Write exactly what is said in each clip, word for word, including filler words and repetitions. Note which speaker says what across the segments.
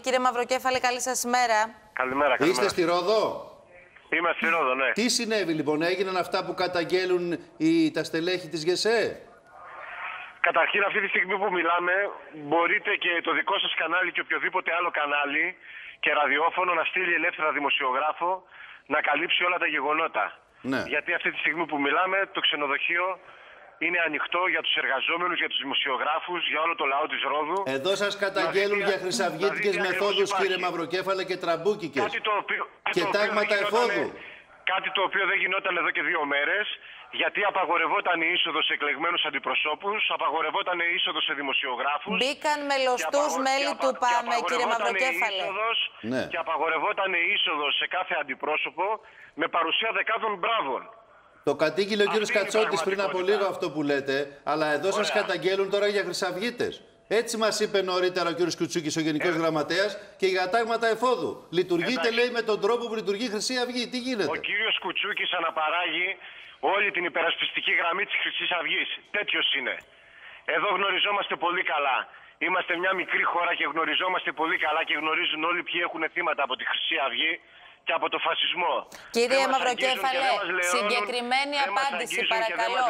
Speaker 1: Κύριε Μαυροκέφαλε, καλή σας ημέρα.
Speaker 2: Καλημέρα, καλημέρα.
Speaker 3: Είστε στη Ρόδο?
Speaker 2: Είμαι στη Ρόδο, ναι.
Speaker 3: Τι συνέβη λοιπόν, έγιναν αυτά που καταγγέλουν οι, τα στελέχη της ΓΕΣΕ?
Speaker 2: Καταρχήν, αυτή τη στιγμή που μιλάμε, μπορείτε και το δικό σας κανάλι και οποιοδήποτε άλλο κανάλι και ραδιόφωνο να στείλει ελεύθερα δημοσιογράφο να καλύψει όλα τα γεγονότα.
Speaker 3: Ναι.
Speaker 2: Γιατί αυτή τη στιγμή που μιλάμε, το ξενοδοχείο είναι ανοιχτό για τους εργαζόμενους, για τους δημοσιογράφους, για όλο το λαό της Ρόδου.
Speaker 3: Εδώ σας καταγγέλουν για χρυσαυγίτικες
Speaker 2: δηλαδή,
Speaker 3: μεθόδους,
Speaker 2: υπάρχει.
Speaker 3: κύριε Μαυροκέφαλε, και τραμπούκικες.
Speaker 2: Κάτι το οποίο,
Speaker 3: και
Speaker 2: το οποίο
Speaker 3: τάγματα εφόδου.
Speaker 2: Κάτι το οποίο δεν γινόταν εδώ και δύο μέρες, γιατί απαγορευόταν η είσοδος σε εκλεγμένους αντιπροσώπους, απαγορευόταν η είσοδος σε δημοσιογράφους.
Speaker 1: Μπήκαν μελωστούς μέλη του ΠΑΜΕ, κύριε Μαυροκέφαλε.
Speaker 3: Ναι.
Speaker 2: Και απαγορευόταν η είσοδος σε κάθε αντιπρόσωπο με παρουσία δεκάδων μπράβων.
Speaker 3: Το κατήγγειλε ο κύριος Κατσότης πριν από λίγο αυτό που λέτε, αλλά εδώ
Speaker 2: Ωραία.
Speaker 3: σας καταγγέλουν τώρα για χρυσαυγίτες. Έτσι μας είπε νωρίτερα ο κύριος Κουτσούκης, ο Γενικός ε... Γραμματέας, και για τάγματα εφόδου. Λειτουργείτε,
Speaker 2: Εντάξει.
Speaker 3: λέει, με τον τρόπο που λειτουργεί η Χρυσή Αυγή. Τι γίνεται?
Speaker 2: Ο κύριος Κουτσούκης αναπαράγει όλη την υπερασπιστική γραμμή της Χρυσής Αυγής. Τέτοιος είναι. Εδώ γνωριζόμαστε πολύ καλά. Είμαστε μια μικρή χώρα και γνωριζόμαστε πολύ καλά και γνωρίζουν όλοι ποιοι έχουν θύματα από τη Χρυσή Αυγή και από το φασισμό.
Speaker 1: κύριε Μαυροκέφαλε, συγκεκριμένη απάντηση παρακαλώ.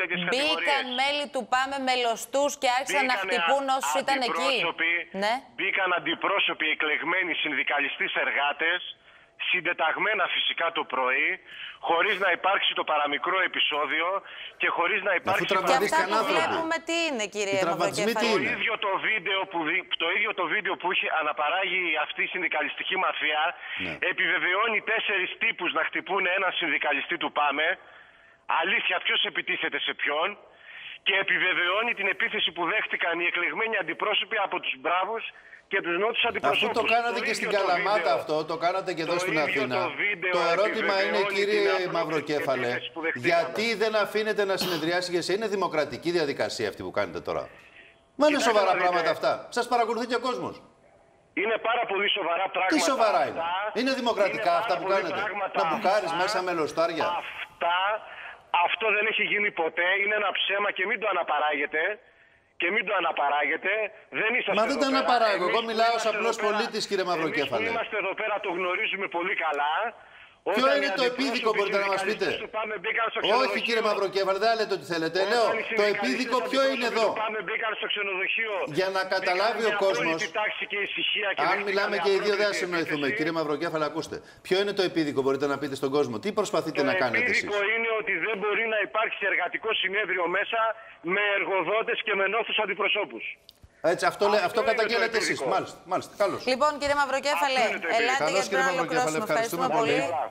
Speaker 1: Μπήκαν μέλη του ΠΑΜΕ μελωστούς και άρχισαν να χτυπούν όσους ήταν εκεί? Ναι.
Speaker 2: Μπήκαν αντιπρόσωποι εκλεγμένοι συνδικαλιστές εργάτες, συντεταγμένα φυσικά το πρωί, χωρίς να υπάρξει το παραμικρό επεισόδιο και χωρίς να υπάρξει...
Speaker 1: Και αυτά που βλέπουμε τι είναι, κύριε Μαυροκέφαλε?
Speaker 2: Το ίδιο το βίντεο που, το ίδιο το βίντεο που είχε αναπαράγει αυτή η συνδικαλιστική μαφία, ναι, επιβεβαιώνει τέσσερις τύπους να χτυπούν έναν συνδικαλιστή του ΠΑΜΕ. Αλήθεια, ποιος επιτίθεται σε ποιον? Και επιβεβαιώνει την επίθεση που δέχτηκαν οι εκλεγμένοι αντιπρόσωποι από τους μπράβους και τους νότους αντιπροσώπους.
Speaker 3: Αφού το κάνατε
Speaker 2: το
Speaker 3: και στην
Speaker 2: το
Speaker 3: Καλαμάτα
Speaker 2: βίντεο,
Speaker 3: αυτό, το κάνατε και εδώ στην Αθήνα.
Speaker 2: Το, βίντεο
Speaker 3: το ερώτημα είναι, κύριε Μαυροκέφαλε, γιατί δεν αφήνετε να συνεδριάσει η ΓΕΣΕ? Είναι δημοκρατική διαδικασία αυτή που κάνετε τώρα? Μα είναι σοβαρά πράγματα αυτά. Σας παρακολουθεί και ο κόσμος.
Speaker 2: Είναι πάρα πολύ σοβαρά πράγματα.
Speaker 3: Τι σοβαρά είναι?
Speaker 2: Αυτά,
Speaker 3: είναι δημοκρατικά
Speaker 2: είναι
Speaker 3: αυτά που κάνετε? Να μπουκάρεις μέσα με λοστάρια.
Speaker 2: Αυτά, αυτό δεν έχει γίνει ποτέ. Είναι ένα ψέμα και μην το αναπαράγετε. Και μην το αναπαράγετε. Δεν είσαστε.
Speaker 3: Μα δεν το αναπαράγω. Εγώ μιλάω ως απλός πολίτης, κύριε Μαυροκέφαλε.
Speaker 2: Εμείς που είμαστε εδώ πέρα το γνωρίζουμε πολύ καλά.
Speaker 3: Ποιο είναι το επίδικο, μπορείτε να μας πείτε? Όχι, κύριε Μαυροκέφαλε, δεν λέτε ό,τι θέλετε. Λέω, το επίδικο ποιο είναι εδώ? Για να καταλάβει ο κόσμος. Αν μιλάμε και οι δύο δεν θα συνοηθούμε. Κύριε Μαυροκέφαλε, ακούστε. Ποιο είναι το επίδικο, μπορείτε να πείτε στον κόσμο? Τι προσπαθείτε να κάνετε εσείς?
Speaker 2: Το επίδικο είναι ότι δεν μπορεί να υπάρξει εργατικό συνέδριο μέσα με εργοδότες και με νόθους αντιπροσώπους.
Speaker 3: Έτσι, αυτό, αυτό, αυτό καταγγέλλετε εσείς. Μάλιστα, μάλιστα. Καλώς.
Speaker 1: Λοιπόν, κύριε Μαυροκέφαλε, ελάτε για να ολοκληρώσουμε. Ευχαριστούμε πολύ.